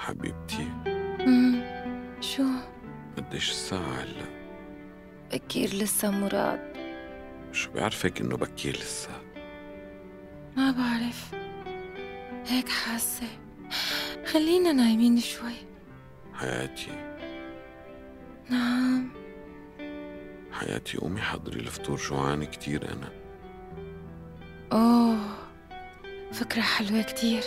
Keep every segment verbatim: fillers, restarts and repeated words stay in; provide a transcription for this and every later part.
حبيبتي. امم شو؟ قديش الساعة هلا؟ بكير لسه مراد. شو بيعرفك إنه بكير لسه؟ ما بعرف، هيك حاسة. خلينا نايمين شوي. حياتي نعم حياتي قومي حضري الفطور، جوعان كتير أنا. أوه، فكرة حلوة كتير.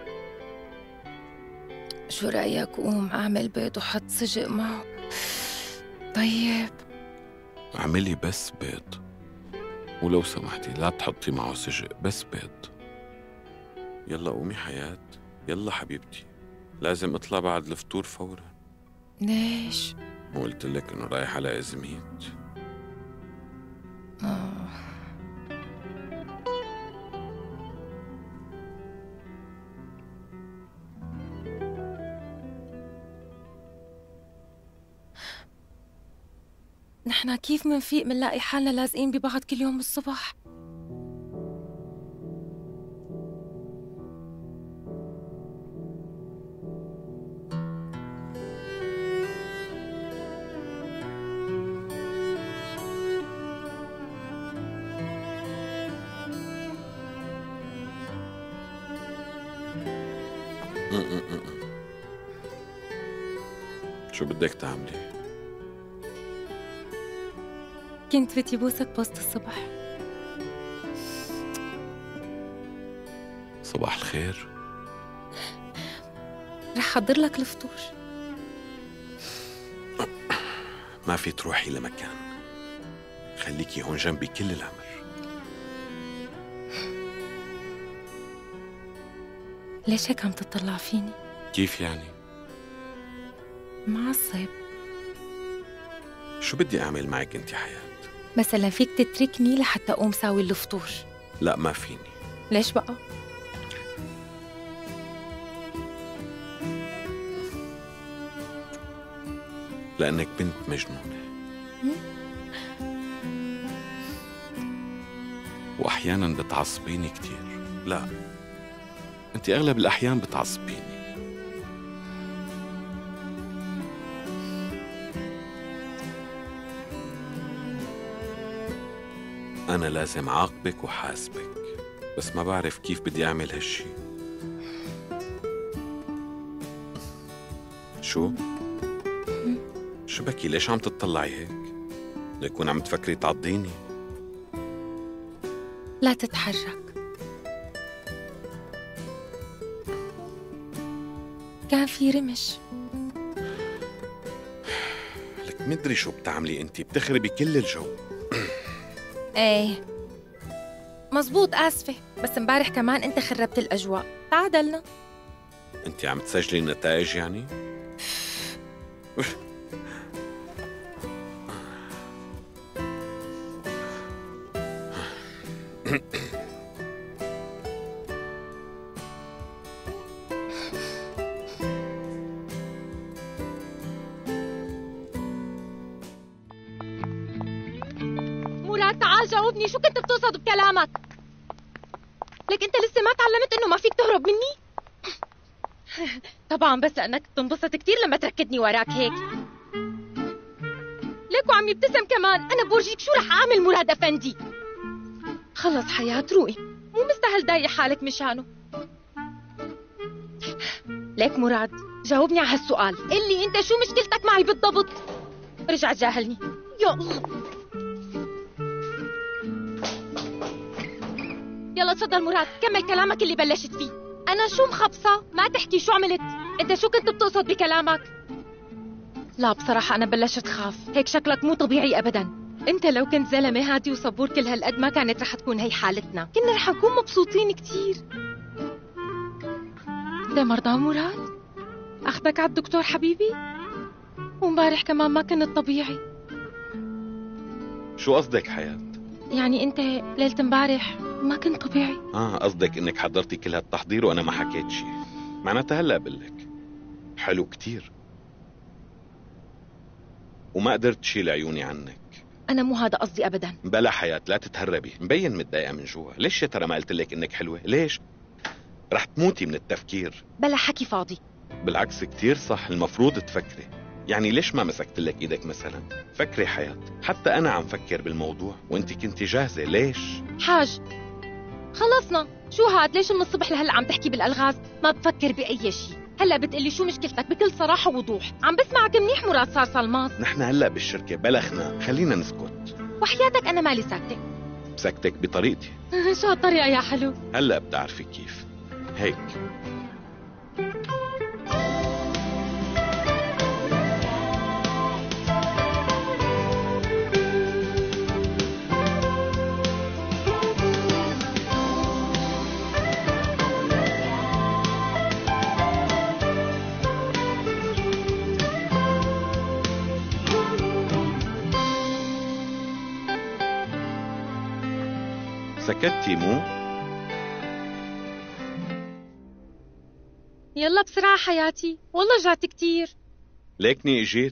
شو رأيك قوم أعمل بيض وحط سجق معه؟ طيب اعملي بس بيض، ولو سمحتي لا تحطي معه سجق، بس بيض. يلا قومي حياة، يلا حبيبتي، لازم اطلع بعد الفطور فورا. ليش؟ مو قلت لك انه رايح على ازميت؟ آه. نحنا كيف منفيق منلاقي حالنا لازقين ببعض كل يوم الصبح؟ شو بدك تعملي؟ كنت بدي بوسك بوسط الصبح. صباح الخير. رح حضر لك الفطور. ما في تروحي لمكان، خليكي هون جنبي كل العمر. ليش هيك عم تطلع فيني؟ كيف يعني؟ معصب. شو بدي أعمل معك أنت حياة؟ مثلا فيك تتركني لحتى أقوم ساوي الفطور؟ لا ما فيني. ليش بقى؟ لأنك بنت مجنونة، وأحياناً بتعصبيني كتير. لا، أنت أغلب الأحيان بتعصبيني. أنا لازم عاقبك وحاسبك، بس ما بعرف كيف بدي أعمل هالشي. شو؟ شو بكي؟ ليش عم تطلعي هيك؟ ليكون عم تفكري تعضيني؟ لا تتحرك. كان في رمش. لك مدري شو بتعملي انتي، بتخربي كل الجو. ايه مزبوط، آسفة، بس امبارح كمان انت خربت الأجواء. تعادلنا. انتي عم تسجلي النتائج يعني؟ مراد تعال جاوبني، شو كنت بتقصد بكلامك؟ لك انت لسه ما تعلمت انه ما فيك تهرب مني؟ طبعا بس لانك بتنبسط كثير لما تركضني وراك هيك. ليك وعم يبتسم كمان. انا بورجيك شو رح اعمل مراد افندي. خلص حياة روقي، مو مستاهل ضايق حالك مشانه. ليك مراد جاوبني على هالسؤال، قل لي انت شو مشكلتك معي بالضبط؟ رجع تجاهلني. يا الله. يلا تفضل مراد، كمل كلامك اللي بلشت فيه. أنا شو مخبصة؟ ما تحكي شو عملت؟ أنت شو كنت بتقصد بكلامك؟ لا بصراحة أنا بلشت خاف، هيك شكلك مو طبيعي أبداً. أنت لو كنت زلمة هادي وصبور كل هالقد ما كانت رح تكون هي حالتنا، كنا رح نكون مبسوطين كتير. أنت مرضان مراد؟ أخذك على الدكتور حبيبي؟ ومبارح كمان ما كنت طبيعي. شو قصدك حياة؟ يعني أنت ليلة مبارح ما كنت طبيعي؟ اه قصدك انك حضرتي كل هالتحضير وانا ما حكيت شي، معناتها هلا بقلك حلو كتير وما قدرت شيل عيوني عنك. أنا مو هذا قصدي أبداً. بلا حياة لا تتهربي، مبين متضايقة من جوا. ليش يا ترى ما قلت لك انك حلوة؟ ليش؟ رح تموتي من التفكير. بلا حكي فاضي. بالعكس كتير صح، المفروض تفكري. يعني ليش ما مسكت لك ايدك مثلا؟ فكري حياة، حتى انا عم فكر بالموضوع وانت كنتي جاهزة، ليش؟ حاج خلصنا، شو هاد؟ ليش من الصبح لهلا عم تحكي بالالغاز؟ ما بفكر باي شيء. هلا بتقلي شو مشكلتك؟ بكل صراحه ووضوح. عم بسمعك منيح مراد صار صلماس. نحن هلا بالشركة بلخنا، خلينا نسكت. وحياتك انا مالي ساكته. بسكتك بطريقتي. شو هالطريقه يا حلو؟ هلا بتعرفي كيف. هيك. سكتتي مو؟ يلا بسرعه حياتي، والله جعت كتير. ليكني اجيت.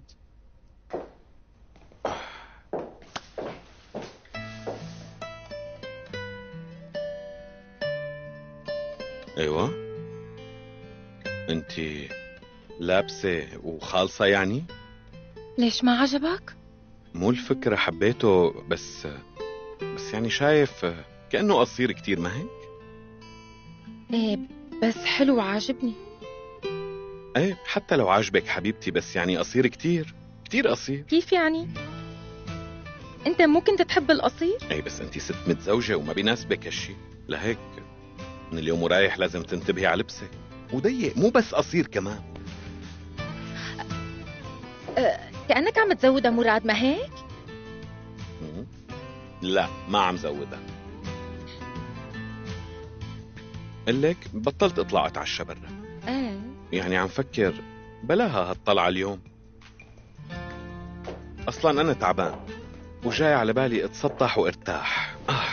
ايوه، انتي لابسة وخالصة يعني؟ ليش ما عجبك؟ مو الفكرة، حبيته بس بس يعني شايف كأنه قصير كتير، ما هيك؟ ايه بس حلو عاجبني. ايه حتى لو عاجبك حبيبتي، بس يعني قصير كتير كتير قصير. كيف يعني؟ انت ممكن تحب القصير؟ ايه بس انتي ست متزوجة وما بيناسبك هالشي، لهيك من اليوم ورايح لازم تنتبهي على لبسك. وضيق مو بس قصير كمان. أه، كأنك عم تزودها مراد، ما هيك؟ مم. لا ما عم زودها. قلك بطلت اطلع اتعشى برا. ايه يعني عم فكر بلاها هالطلعة اليوم. اصلا انا تعبان وجاي على بالي اتسطح وارتاح. آه.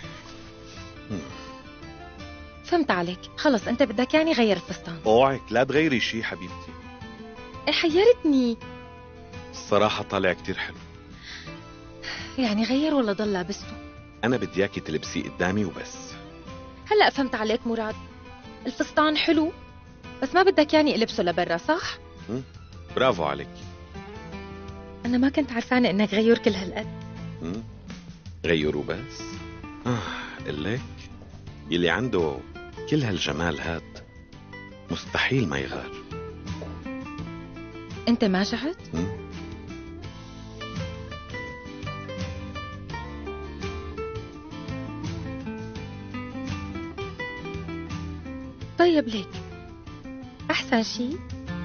فهمت عليك، خلص انت بدك يعني غير الفستان. اوعك لا تغيري شي حبيبتي. إيه حيرتني. الصراحة طالع كتير حلو. يعني غير ولا ضل لابسته؟ انا بدي اياكي تلبسيه قدامي وبس. هلا فهمت عليك مراد، الفستان حلو بس ما بدك يعني البسه لبرا، صح؟ مم. برافو عليك. انا ما كنت عرفانه انك غيور كل هالقد. مم. غيروا بس. آه قلك يلي عنده كل هالجمال هاد مستحيل ما يغار. انت ما جعت؟ مم. طيب ليك احسن شيء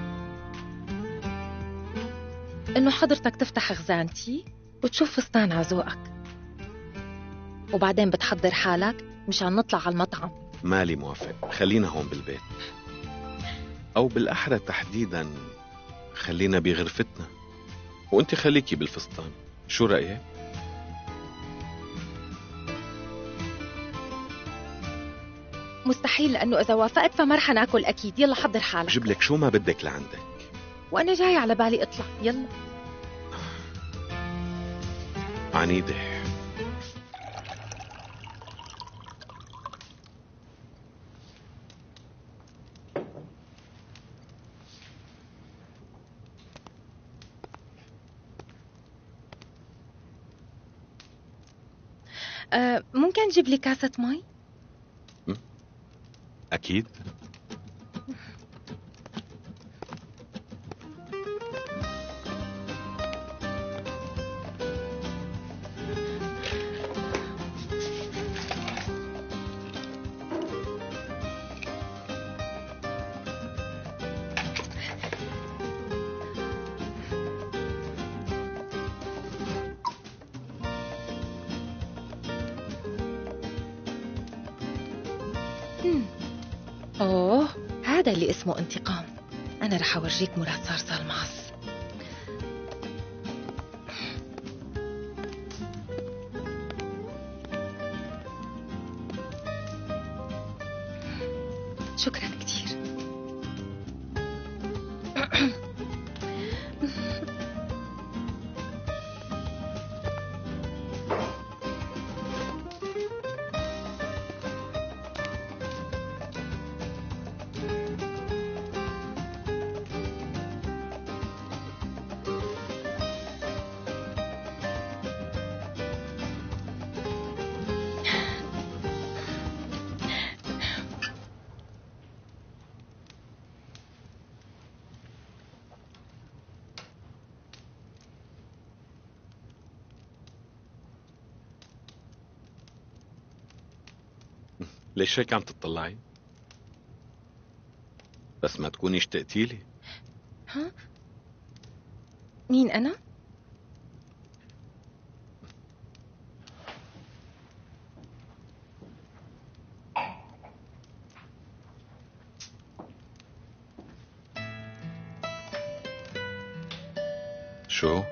انه حضرتك تفتح خزانتي وتشوف فستان على ذوقك، وبعدين بتحضر حالك مشان نطلع على المطعم. مالي موافق، خلينا هون بالبيت، او بالاحرى تحديدا خلينا بغرفتنا وانت خليكي بالفستان. شو رأيك؟ مستحيل، لانه اذا وافقت فما رح ناكل اكيد. يلا حضر حالك. جيب لك شو ما بدك لعندك. وانا جاي على بالي اطلع. يلا عنيدة. أه ممكن تجيب لي كاسة مي؟ أكيد. أوه، هذا اللي اسمه انتقام. أنا رح أورجيك مراد صار صلماس. شكرا كثير. ليش هيك عم تطلعي؟ بس ما تكوني اشتقتي لي. ها؟ مين أنا؟ شو؟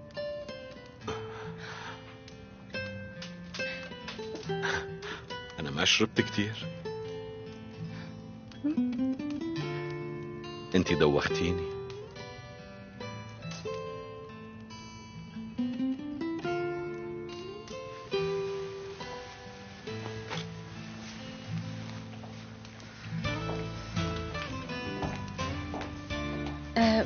أنا ما شربت كتير. أنتي دوختيني. أه...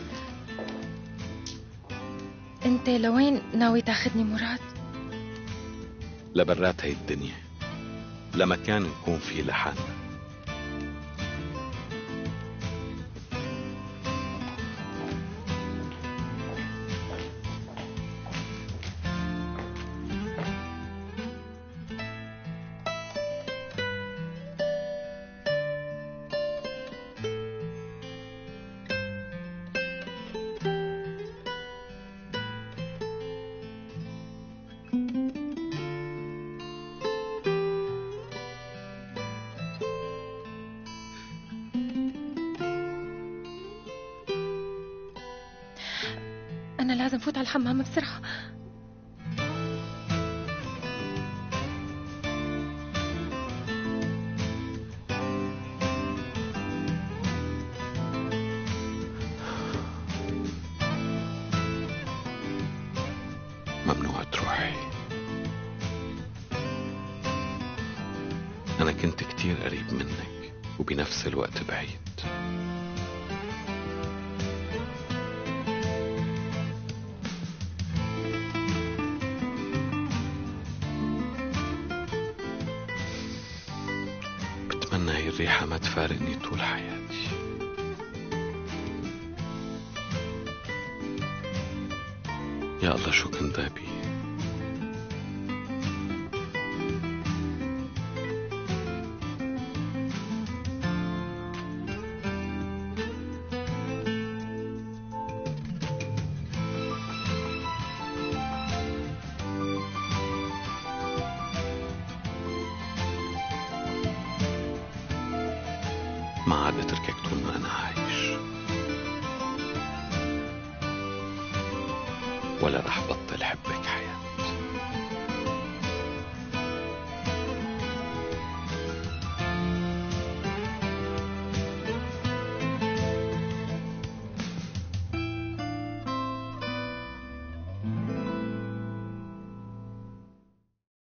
أنت لوين ناوي تاخدني مراد؟ لبرات هاي الدنيا، لمكان نكون فيه لحالنا. أنا لازم فوت على الحمام بسرعة. ممنوع تروحي. أنا كنت كتير قريب منك وبنفس الوقت بعيد. بتمنى هي الريحة ما تفارقني طول حياتي. يا الله شو كنت بي. ما عاد اتركك طول ما انا عايش، ولا رح بطل حبك حياتي.